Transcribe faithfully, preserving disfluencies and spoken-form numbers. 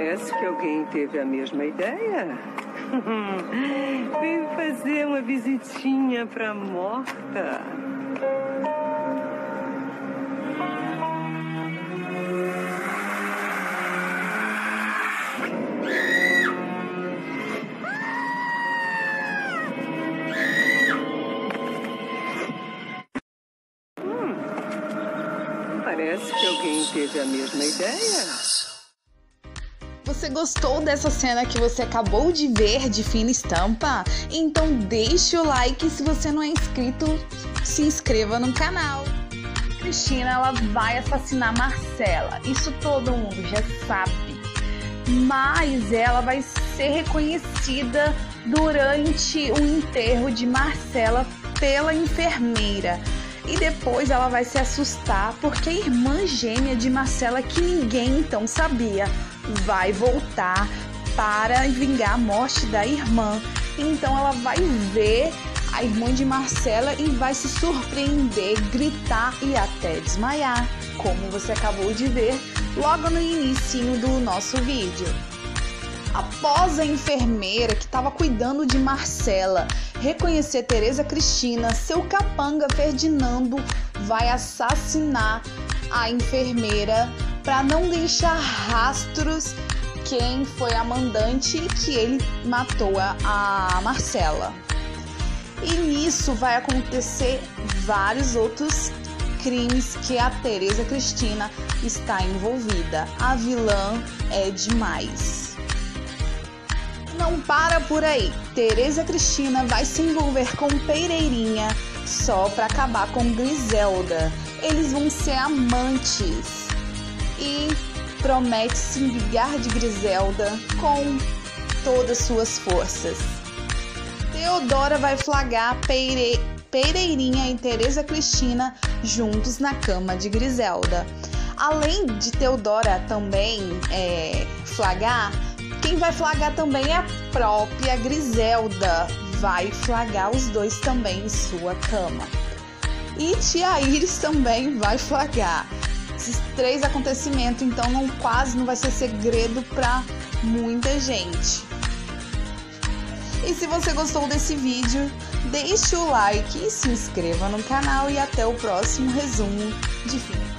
Parece que alguém teve a mesma ideia. Veio fazer uma visitinha pra morta. Hum, parece que alguém teve a mesma ideia. Você gostou dessa cena que você acabou de ver de Fina Estampa? Então deixe o like e se você não é inscrito, se inscreva no canal. Cristina, ela vai assassinar Marcela, isso todo mundo já sabe. Mas ela vai ser reconhecida durante o enterro de Marcela pela enfermeira. E depois ela vai se assustar porque a irmã gêmea de Marcela, que ninguém então sabia, vai voltar para vingar a morte da irmã. Então ela vai ver a irmã de Marcela e vai se surpreender, gritar e até desmaiar, como você acabou de ver logo no início do nosso vídeo. Após a enfermeira que estava cuidando de Marcela reconhecer Tereza Cristina, seu capanga Ferdinando vai assassinar a enfermeira para não deixar rastros quem foi a mandante e que ele matou a, a Marcela. E nisso vai acontecer vários outros crimes que a Tereza Cristina está envolvida. A vilã é demais. Não para por aí. Tereza Cristina vai se envolver com Pereirinha só para acabar com Griselda. Eles vão ser amantes e promete se vingar de Griselda com todas suas forças. Teodora vai flagrar Peire... Pereirinha e Tereza Cristina juntos na cama de Griselda. Além de Teodora também é, flagrar, quem vai flagrar também é a própria Griselda. Vai flagrar os dois também em sua cama. E Tia Iris também vai flagrar. Esses três acontecimentos, então, não, quase não vai ser segredo para muita gente. E se você gostou desse vídeo, deixe o like e se inscreva no canal. E até o próximo resumo de Fina.